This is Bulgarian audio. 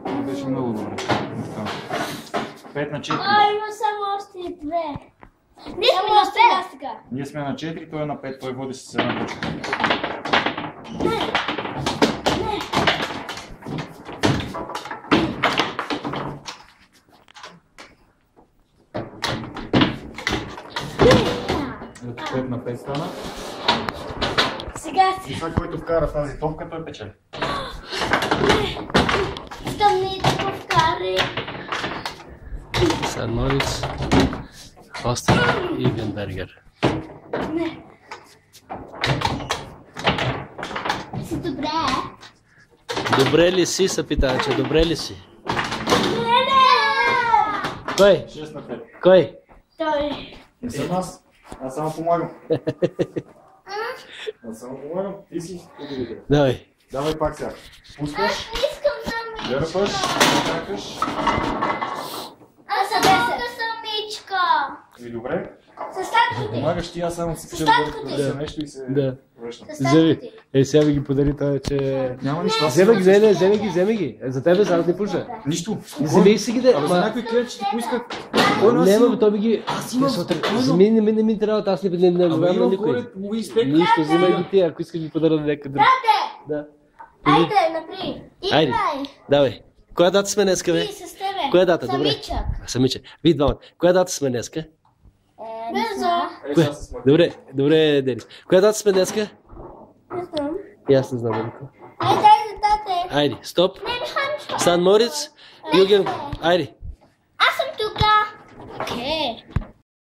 Беше много добре. 5 на 4. Има само още 2. Ние сме на 5 сега. Ние сме на 4, той е на 5, той води с една точка. Ето 5 на 5 стана. Сега И сега, който вкара тази топка, той печели. искам не да го вкари. Сан Мориц, Хостел и Венбергер. Не. Си добре. Добре ли си, се пита, че добре ли си? Не. Кой? 6 на 5. Кой? Той. Не съм аз. Аз само помагам. Аз само помагам. Ти си победител. Давай. Давай пак сега. Пускаш, Не искам самичка. дърпаш, чакаш. Аз съм самичка. И добре. С статките. Помагаш ти, аз само си пиша статките. да нещо и се Да. връщам. С Вземи. статките. Сега ви ги подари това, че... Няма нищо. аз Вземи си- ги, вземи ги. За тебе сега не пуша. Нищо. Вземи си ги да... Абе за Ма- някой клиент ще ти поиска. Не, бе, той би ги... Аз имам Вземи, не ми трябва, аз не говоря на имам никой. горе лови стек. Нищо, вземай ги ти, ако искаш ги подаря на някъде друг. Да. Айде, напри. Айде. Играй. Давай. Коя дата сме днеска, бе? Ти с тебе. Коя дата? Добре. Самичък. Самичък. Вие двамата. Коя дата сме днеска? Бързо. Добре, Денис. Коя дата сме днеска? Не знам. И аз не знам, Велико. Айде, тате. Айде, стоп. Не, не, Сан Мориц, Юген. Айде. Аз съм тук. Окей.